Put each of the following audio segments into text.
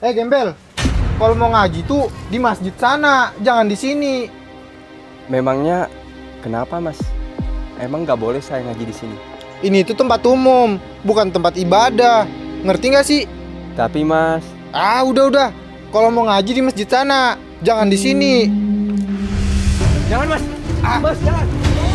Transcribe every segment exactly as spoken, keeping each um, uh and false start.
Eh Gembel, kalau mau ngaji tuh di masjid sana, jangan di sini. Memangnya kenapa mas? Emang nggak boleh saya ngaji di sini? Ini tuh tempat umum, bukan tempat ibadah. Ngerti nggak sih? Tapi mas, Ah udah udah, kalau mau ngaji di masjid sana, jangan di sini. jangan mas, ah mas jangan.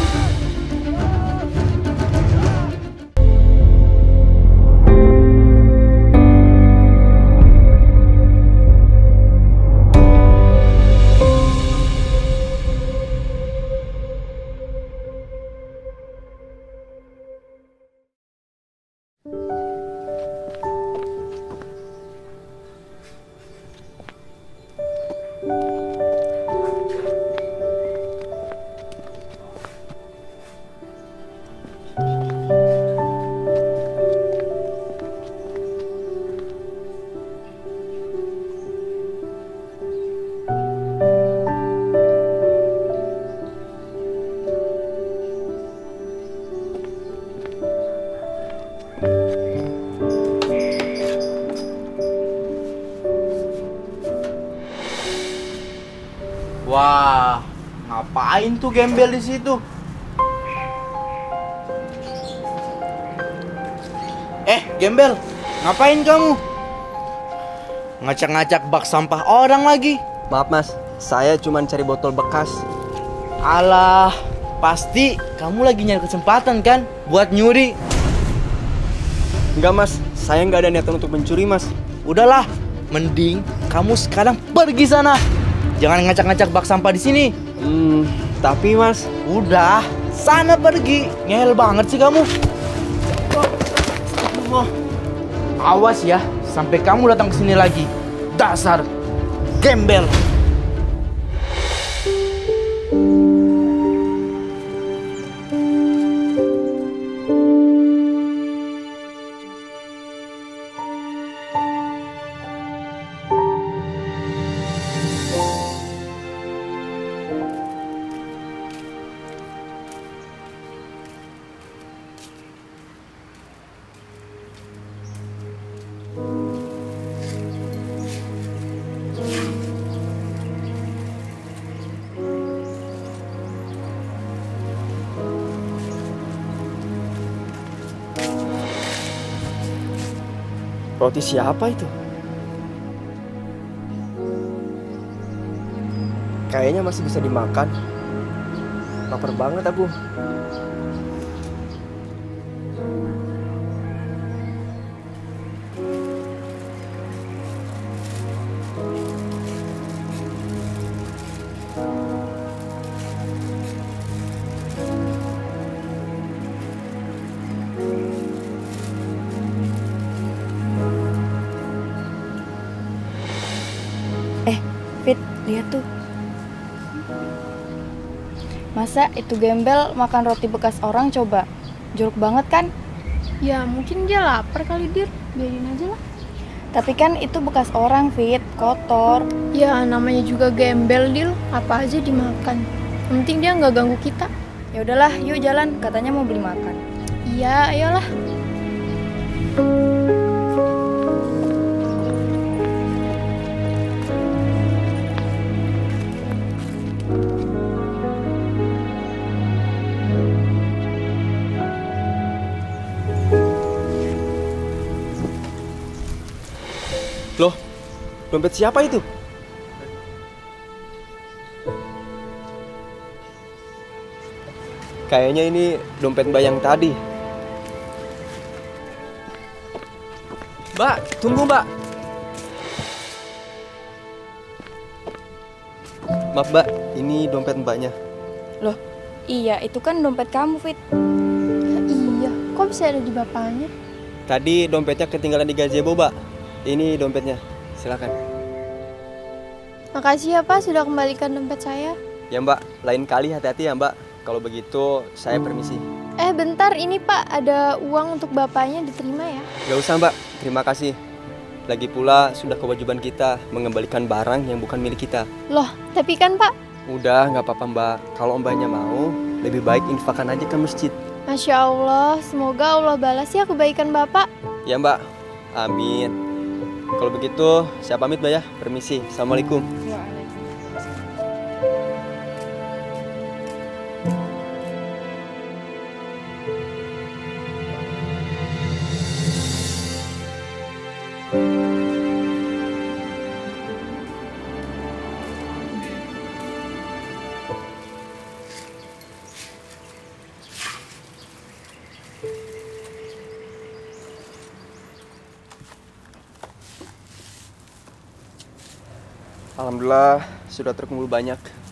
Wah, ngapain tuh Gembel di situ? Eh, Gembel, ngapain kamu? Ngacak-ngacak bak sampah orang lagi. Maaf mas, saya cuma cari botol bekas. Alah, pasti kamu lagi nyari kesempatan kan buat nyuri. Enggak mas, saya nggak ada niatan untuk mencuri mas. Udahlah, mending kamu sekarang pergi sana. Jangan ngacak-ngacak bak sampah di sini. Hmm, tapi mas, Udah, sana pergi. Ngehel banget sih kamu. Oh, awas ya, sampai kamu datang ke sini lagi. Dasar Gembel. roti siapa itu? Kayaknya masih bisa dimakan. Lapar banget aku. Eh, Fit, lihat tuh. Masa itu Gembel makan roti bekas orang coba? Jorok banget kan? Ya mungkin dia lapar kali Dir, biarin aja lah. Tapi kan itu bekas orang, Fit, kotor. Ya namanya juga Gembel Dil, apa aja dimakan. Yang penting dia nggak ganggu kita. Ya udahlah, yuk jalan. Katanya mau beli makan. Iya, ayolah. Loh, dompet siapa itu? Kayaknya ini dompet Mbak yang tadi. Mbak, tunggu Mbak. Maaf Mbak, ini dompet Mbaknya. Loh, iya itu kan dompet kamu, Fit. Ya, iya, kok bisa ada di bapaknya? Tadi dompetnya ketinggalan di gazebo Mbak. Ini dompetnya, silakan. Makasih ya Pak sudah kembalikan dompet saya. Ya Mbak, lain kali hati-hati ya Mbak. Kalau begitu saya permisi. Eh bentar, ini Pak ada uang untuk bapaknya, diterima ya. Gak usah Mbak, terima kasih. Lagi pula sudah kewajiban kita mengembalikan barang yang bukan milik kita. Loh, tapi kan Pak. Udah, nggak apa-apa Mbak. Kalau Mbaknya mau, lebih baik infakkan aja ke masjid. Masya Allah, semoga Allah balas ya kebaikan Bapak. Ya Mbak, amin. Kalau begitu, saya pamit, Mbak ya. Permisi. Assalamualaikum. Alhamdulillah sudah terkumpul banyak.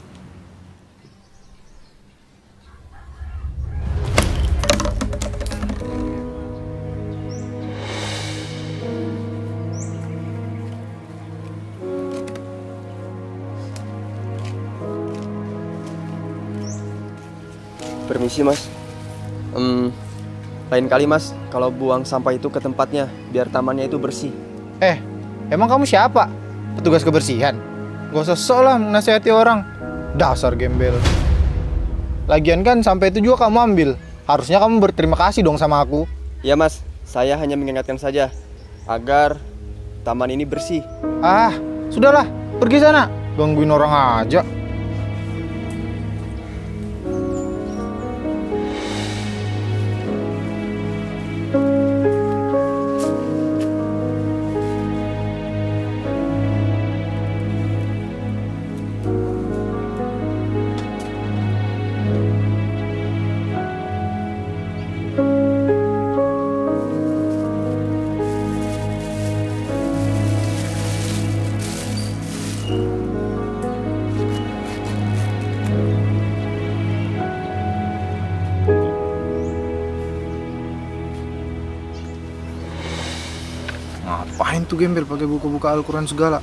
Permisi Mas. Hmm, lain kali Mas, kalau buang sampah itu ke tempatnya, biar tamannya itu bersih. Eh, emang kamu siapa? Petugas kebersihan? Gak usah sok lah menasihati orang. Dasar gembel. Lagian kan sampai itu juga kamu ambil. Harusnya kamu berterima kasih dong sama aku. Ya Mas, saya hanya mengingatkan saja agar taman ini bersih. Ah, sudahlah, pergi sana. Gangguin orang aja. Ngapain tuh gembel pakai buku-buku Al-Quran segala?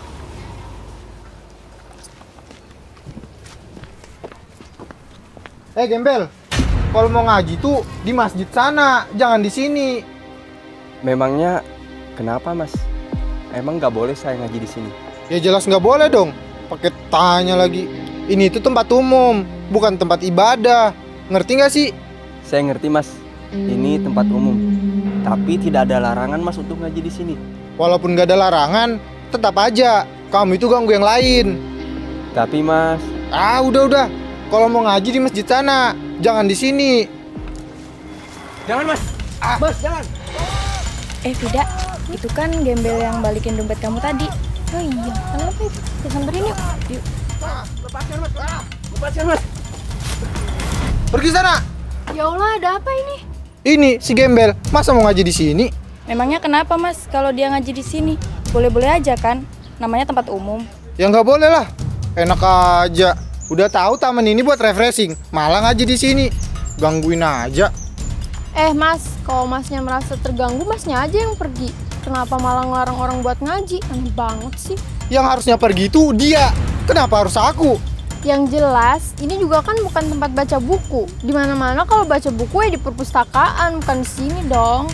Eh gembel, kalau mau ngaji tuh di masjid sana, jangan di sini. Memangnya kenapa Mas? Emang nggak boleh saya ngaji di sini? Ya jelas nggak boleh dong. Pakai tanya lagi. Ini tuh tempat umum, bukan tempat ibadah. Ngerti nggak sih? Saya ngerti Mas. Ini tempat umum. Tapi tidak ada larangan Mas untuk ngaji di sini. Walaupun nggak ada larangan, tetap aja kamu itu ganggu yang lain. Tapi Mas, Ah udah udah. Kalau mau ngaji di masjid sana, jangan di sini. Jangan Mas. Ah, Mas, jangan. Eh Vida, itu kan gembel yang balikin dompet kamu tadi. Oh iya, kenapa itu? Kita samperin yuk. Yuk. Lepaskan Mas. Ah, lepaskan Mas. Pergi sana. Ya Allah, ada apa ini? Ini si gembel, masa mau ngaji di sini? Memangnya kenapa Mas kalau dia ngaji di sini? Boleh-boleh aja kan? Namanya tempat umum. Ya nggak boleh lah. Enak aja. Udah tahu taman ini buat refreshing, malah ngaji di sini. Gangguin aja. Eh Mas, kalau Masnya merasa terganggu, Masnya aja yang pergi. Kenapa malah ngelarang orang buat ngaji? Aneh banget sih. Yang harusnya pergi itu dia. Kenapa harus aku? Yang jelas, ini juga kan bukan tempat baca buku. Dimana-mana kalau baca buku ya di perpustakaan, bukan di sini dong.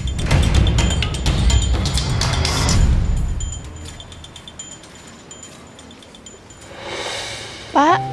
Pak,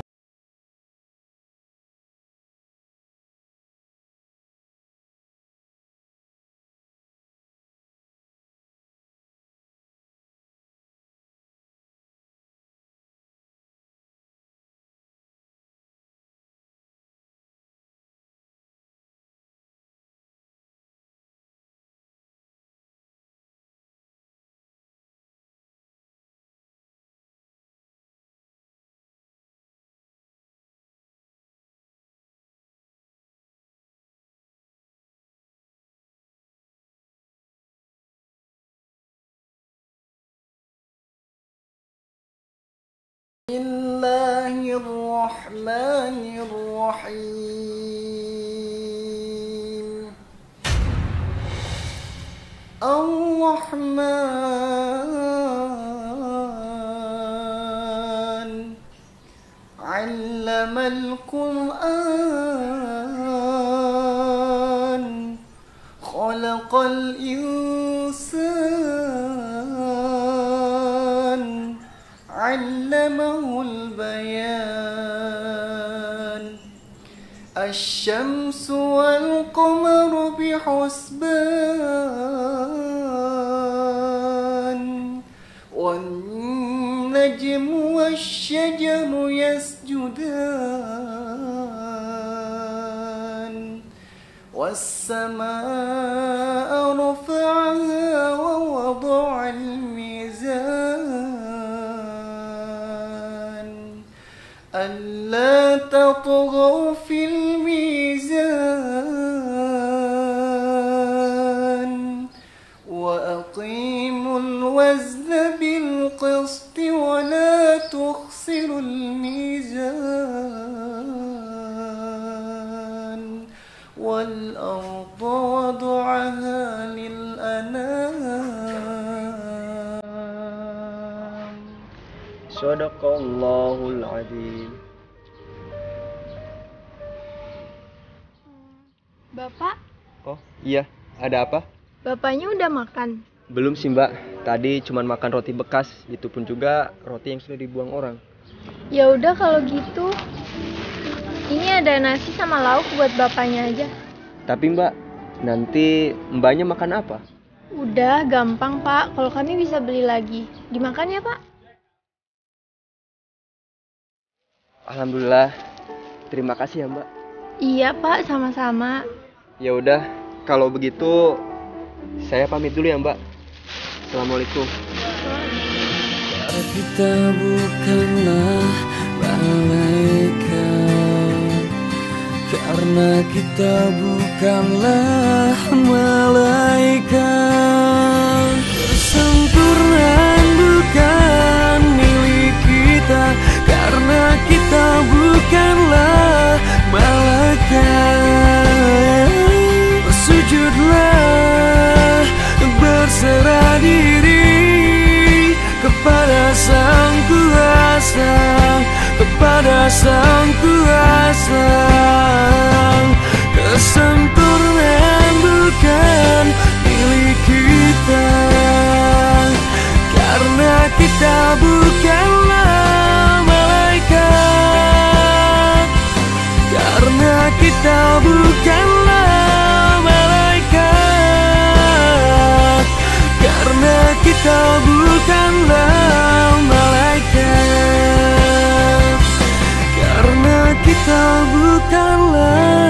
Bismillahirrahmanirrahim. Ar-Rahman 'allamal Qur'an khalaqal insan 'allamahul bayan. Asy-syamsu wal qamaru bihusban والنجم والشجر يسجدان والسماء رفعها ووضع الميزان ألا تطغوا في الميزان وأقيموا الوزن بالقسط ولا تخسروا الميزان والأرض وضعها للأنام. Sadaqallahul adzim. Bapak, Oh iya, ada apa? bapaknya udah makan. Belum sih mbak, tadi cuma makan roti bekas, itu pun juga roti yang sudah dibuang orang. Ya udah kalau gitu. Ini ada nasi sama lauk buat bapaknya aja. Tapi mbak, nanti mbaknya makan apa? Udah gampang pak, kalau kami bisa beli lagi. Dimakan ya pak? Alhamdulillah, terima kasih ya mbak. Iya pak, sama-sama. Ya udah, kalau begitu saya pamit dulu ya mbak. Assalamualaikum. Kita bukanlah malaikat, karena kita bukanlah malaikat. Kesempurnaan bukan milik kita, karena kita bukanlah malaikat. Bersujudlah, berserah diri kepada Sang Kuasa, kepada Sang Kuasa. Kesempurnaan bukan milik kita, karena kita bukanlah malaikat, karena kita bukanlah malaikat, karena kita bukanlah malaikat, karena kita bukanlah